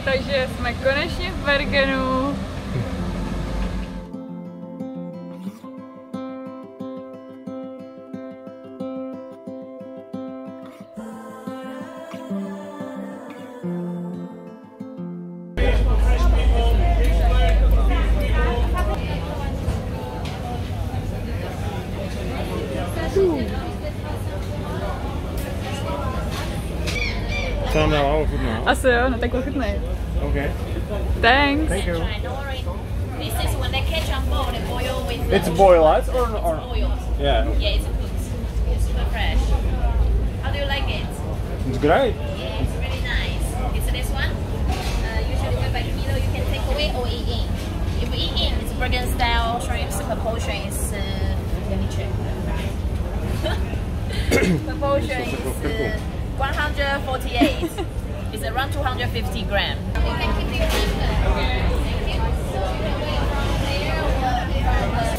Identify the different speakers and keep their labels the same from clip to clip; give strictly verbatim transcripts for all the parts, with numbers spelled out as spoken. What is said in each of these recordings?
Speaker 1: takže jsme konečně v Bergenu.
Speaker 2: Co nám dává ochutná?
Speaker 1: Asi jo, no tak ochutnej.
Speaker 2: Okay.
Speaker 1: Thanks.
Speaker 2: Thank you.
Speaker 3: This is when they catch on board and boil with
Speaker 2: It's boiled or or
Speaker 3: oil.
Speaker 2: yeah.
Speaker 3: Yeah, it's good. It's super fresh. How do you like it?
Speaker 2: It's great.
Speaker 3: Yeah, it's really nice. It's this one. Uh, usually when by kilo you can take away or eat in. If we eat in, it's Bergen style shrimp. The portion is uh, let me check. The portion is uh, one hundred forty-eight. It's around two hundred fifty gram. You can keep your finger. Okay. Thank you. So you can wait from there or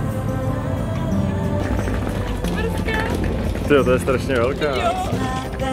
Speaker 2: Tyjo, to je strašně velká.
Speaker 1: Jo.